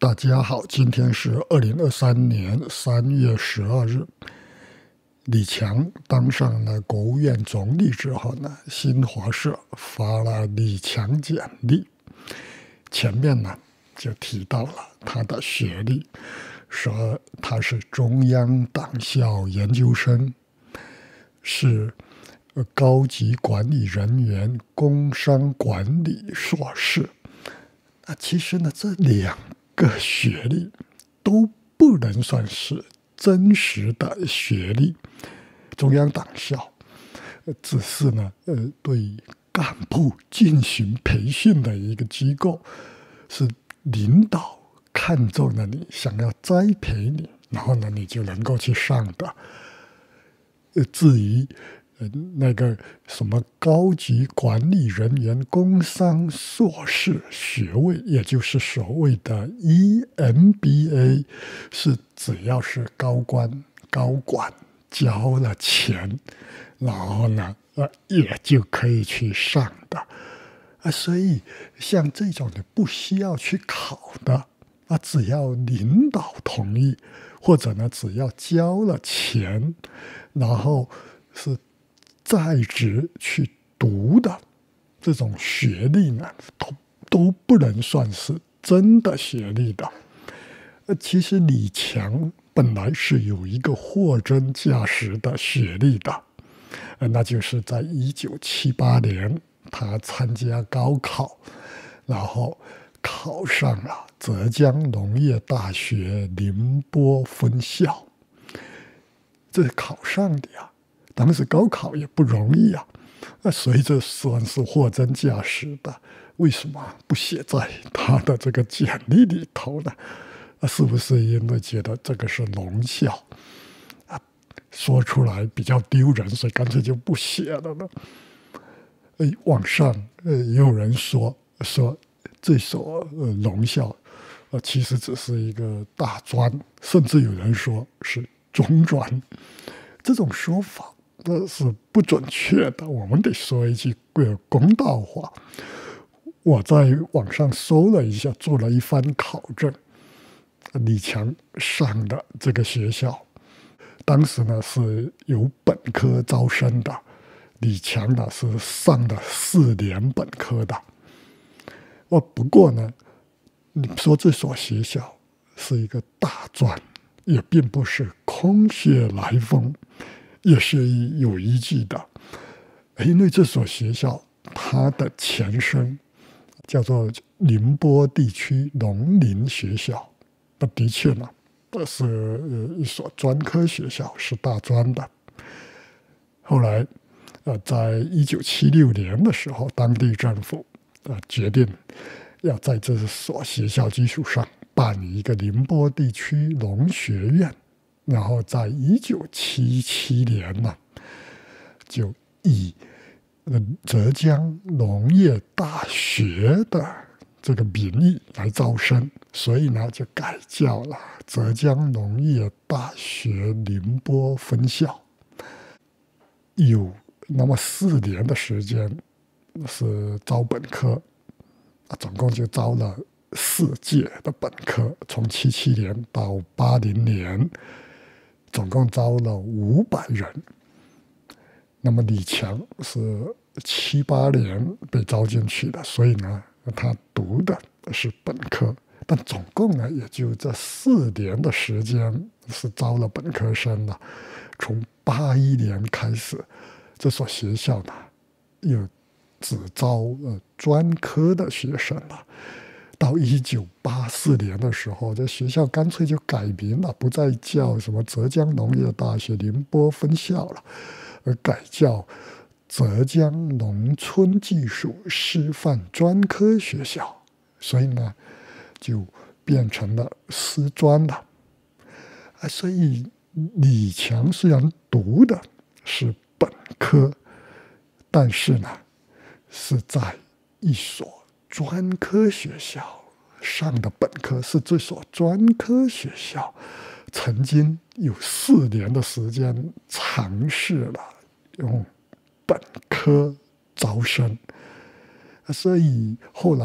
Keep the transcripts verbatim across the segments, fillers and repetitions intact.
大家好，今天是二零二三年三月十二日。李强当上了国务院总理之后呢，新华社发了李强简历。前面呢就提到了他的学历，说他是中央党校研究生，是高级管理人员工商管理硕士。那其实呢，这两个学历都不能算是真实的学历。中央党校只是呢，呃，对干部进行培训的一个机构，是领导看中了你，想要栽培你，然后呢，你就能够去上的。呃，至于呃那个什么高级管理人员工商硕士学位，也就是所谓的 E M B A， 是只要是高官高管交了钱，然后呢，呃，也就可以去上的啊。所以像这种的不需要去考的啊，只要领导同意，或者呢，只要交了钱，然后是在职去读的这种学历呢，都都不能算是真的学历的。呃，其实李强本来是有一个货真价实的学历的，呃，那就是在一九七八年，他参加高考，然后考上了浙江农业大学宁波分校。这考上的呀，当时高考也不容易啊，那所以这算是货真价实的。为什么不写在他的这个简历里头呢？啊，是不是因为觉得这个是农校啊，说出来比较丢人，所以干脆就不写了呢？呃，网上呃也有人说说这所呃农校，呃其实只是一个大专，甚至有人说是中专。这种说法那是不准确的，我们得说一句公道话。我在网上搜了一下，做了一番考证。李强上的这个学校，当时呢是有本科招生的，李强呢是上了四年本科的。哦，不过呢，你说这所学校是一个大专，也并不是空穴来风，也是有依据的。因为这所学校它的前身叫做宁波地区农林学校。那的确呢，是一所专科学校，是大专的。后来，呃，在一九七六年的时候，当地政府呃决定要在这所学校基础上办一个宁波地区农学院，然后在一九七七年呢，就以呃浙江农业大学的这个名义来招生，所以呢就改叫了浙江农业大学宁波分校。有那么四年的时间是招本科，总共就招了四届的本科，从七七年到八零年，总共招了五百人。那么李强是七八年被招进去的，所以呢，他读的是本科，但总共呢也就这四年的时间是招了本科生了。从八一年开始，这所学校呢又只招呃专科的学生了。到一九八四年的时候，这学校干脆就改名了，不再叫什么浙江农业大学宁波分校了，而改叫浙江农村技术师范专科学校，所以呢，就变成了师专了。啊，所以李强虽然读的是本科，但是呢，是在一所专科学校上的本科，是这所专科学校曾经有四年的时间尝试了用本科招生，所以后来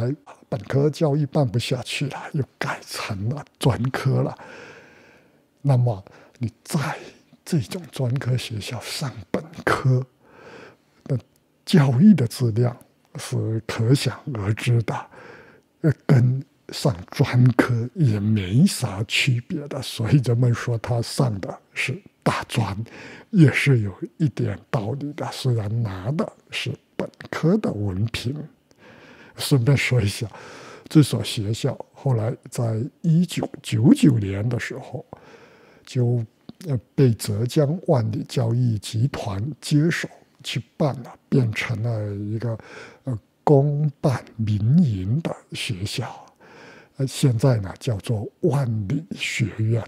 本科教育办不下去了，又改成了专科了。那么你在这种专科学校上本科，那教育的质量是可想而知的，呃，跟上专科也没啥区别的。所以人们说他上的是大专，也是有一点道理的。虽然拿的是本科的文凭。顺便说一下，这所学校后来在一九九九年的时候，就呃被浙江万里教育集团接手去办了，变成了一个呃公办民营的学校，呃现在呢叫做万里学院。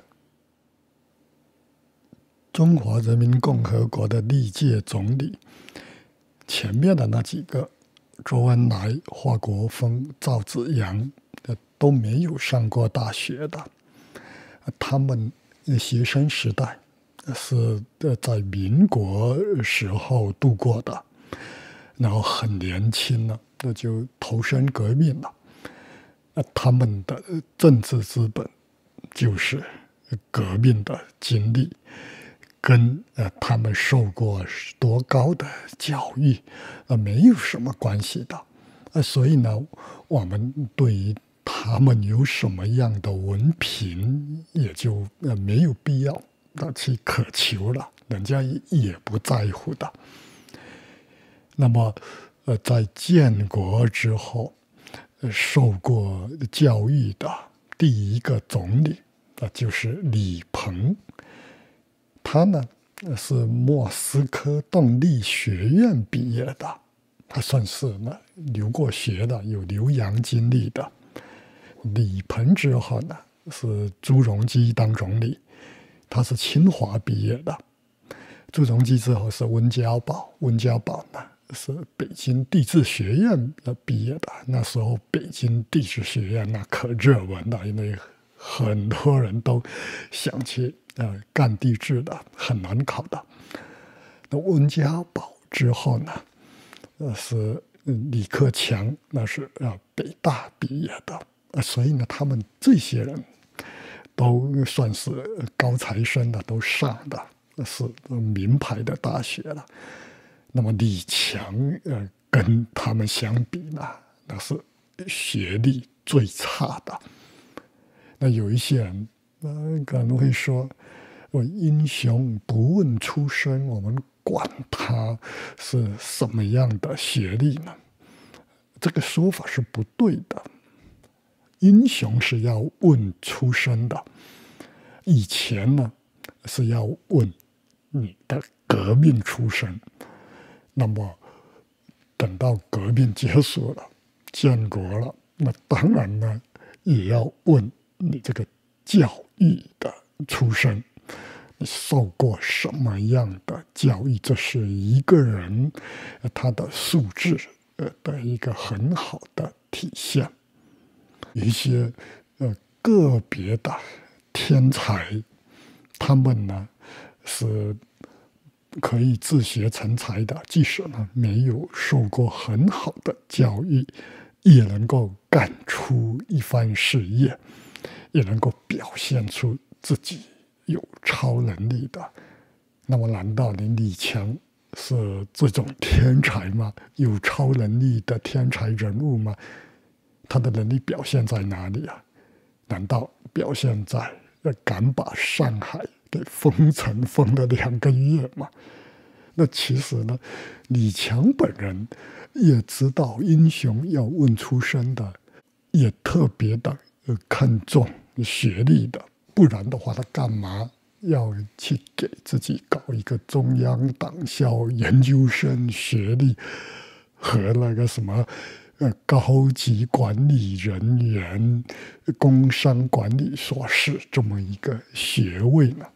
中华人民共和国的历届总理，前面的那几个。周恩来、华国锋、赵紫阳都没有上过大学的，他们学生时代是在民国时候度过的，然后很年轻了，那就投身革命了。他们的政治资本就是革命的经历。跟呃他们受过多高的教育，呃没有什么关系的，呃所以呢，我们对于他们有什么样的文凭，也就呃没有必要呃去渴求了，人家也不在乎的。那么，呃，在建国之后，呃受过教育的第一个总理，那、呃、就是李鹏。他呢是莫斯科动力学院毕业的，他算是呢留过学的，有留洋经历的。李鹏之后呢是朱镕基当总理，他是清华毕业的。朱镕基之后是温家宝，温家宝呢是北京地质学院毕业的。那时候北京地质学院那可热门了，因为很多人都想去。呃，干地质的很难考的。那温家宝之后呢，呃，是李克强，那是呃北大毕业的，呃，所以呢，他们这些人都算是高材生的，都上的是名牌的大学了。那么李强，呃，跟他们相比呢，那是学历最差的。那有一些人。呃，可能会说，我英雄不问出身，我们管他是什么样的学历呢？这个说法是不对的。英雄是要问出身的，以前呢是要问你的革命出身。那么等到革命结束了，建国了，那当然呢也要问你这个教育的出身，你受过什么样的教育？这是一个人他的素质的一个很好的体现。一些呃个别的天才，他们呢是可以自学成才的，即使呢没有受过很好的教育，也能够干出一番事业。也能够表现出自己有超能力的。那么难道你李强是这种天才吗？有超能力的天才人物吗？他的能力表现在哪里啊？难道表现在敢把上海给封城封了两个月吗？那其实呢，李强本人也知道英雄要问出身的，也特别的看重学历的，不然的话，他干嘛要去给自己搞一个中央党校研究生学历和那个什么呃高级管理人员、工商管理硕士这么一个学位呢？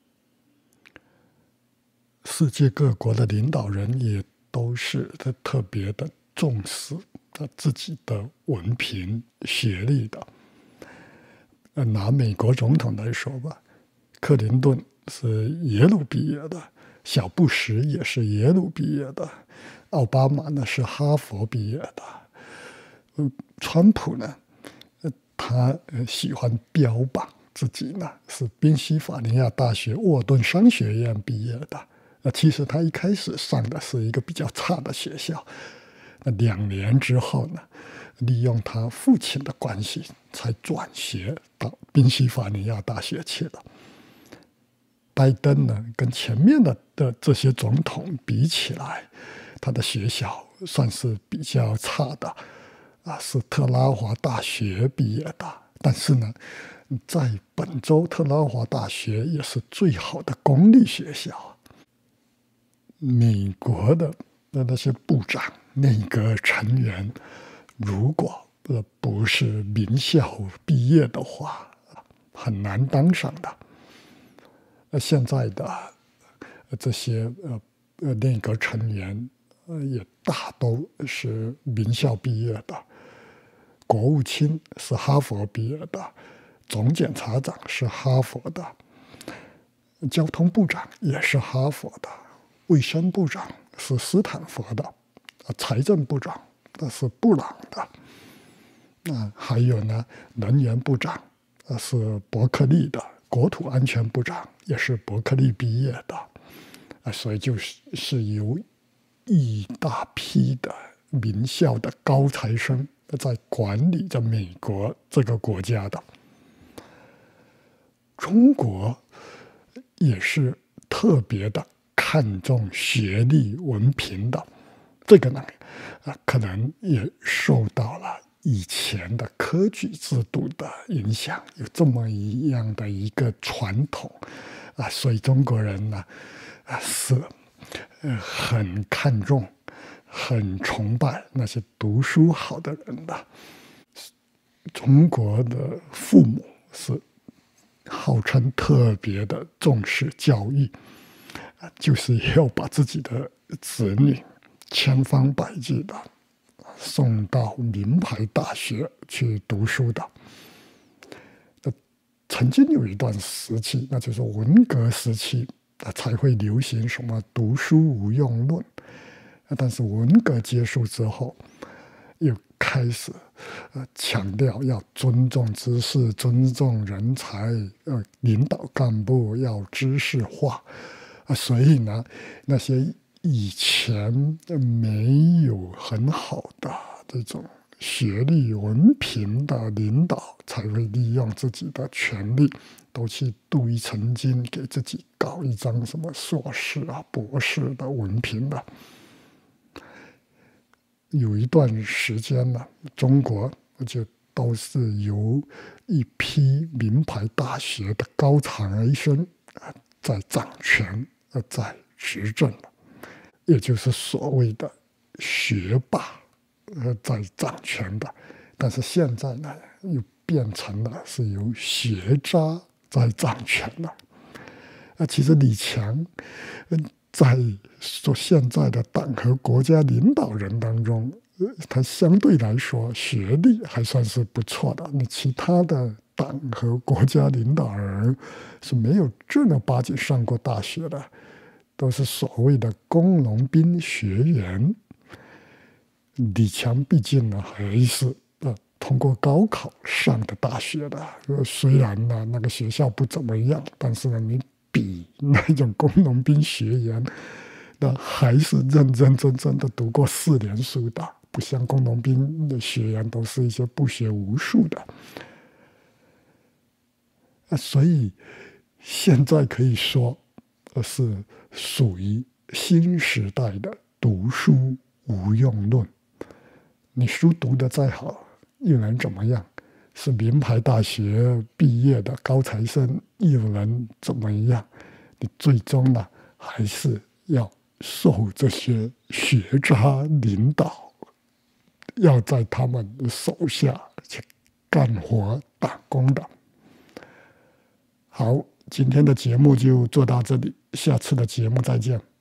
世界各国的领导人也都是他特别的重视他自己的文凭学历的。拿美国总统来说吧，克林顿是耶鲁毕业的，小布什也是耶鲁毕业的，奥巴马呢是哈佛毕业的， 川普呢，他喜欢标榜自己呢是宾夕法尼亚大学沃顿商学院毕业的。那其实他一开始上的是一个比较差的学校，那两年之后呢，利用他父亲的关系才转学到宾夕法尼亚大学去了。拜登呢，跟前面的的这些总统比起来，他的学校算是比较差的，啊，是特拉华大学毕业的。但是呢，在本州特拉华大学也是最好的公立学校。美国的那些部长、内阁成员，如果呃不是名校毕业的话，很难当上的。呃，现在的这些呃呃内阁成员，呃也大都是名校毕业的。国务卿是哈佛毕业的，总检察长是哈佛的，交通部长也是哈佛的。卫生部长是斯坦福的，财政部长那是布朗的，啊，还有呢，能源部长是伯克利的，国土安全部长也是伯克利毕业的，啊，所以就是是由一大批的名校的高材生在管理着美国这个国家的。中国也是特别的看重学历文凭的，这个呢，啊，可能也受到了以前的科举制度的影响，有这么一样的一个传统，啊，所以中国人呢，啊，是呃很看重、很崇拜那些读书好的人的。中国的父母是号称特别的重视教育。就是要把自己的子女千方百计的送到名牌大学去读书的。曾经有一段时期，那就是文革时期，才会流行什么读书无用论。但是文革结束之后，又开始呃强调要尊重知识、尊重人才，呃，领导干部要知识化。所以呢，那些以前没有很好的这种学历文凭的领导，才会利用自己的权力，都去镀一层金，给自己搞一张什么硕士啊、博士的文凭的。有一段时间呢，中国就都是由一批名牌大学的高材生在掌权。呃，在执政了，也就是所谓的学霸，呃，在掌权的。但是现在呢，又变成了是由学渣在掌权了。啊，其实李强，嗯，在说现在的党和国家领导人当中，呃，他相对来说学历还算是不错的。那其他的党和国家领导人是没有正儿八经上过大学的，都是所谓的工农兵学员。李强毕竟呢还是呃通过高考上的大学的，呃、虽然呢那个学校不怎么样，但是呢你比那种工农兵学员，那还是认认真真的读过四年书的，不像工农兵的学员都是一些不学无术的。啊，所以现在可以说，呃，是属于新时代的读书无用论。你书读得再好，又能怎么样？是名牌大学毕业的高材生，又能怎么样？你最终呢，还是要受这些学渣领导，要在他们手下去干活打工的。好，今天的节目就做到这里，下次的节目再见。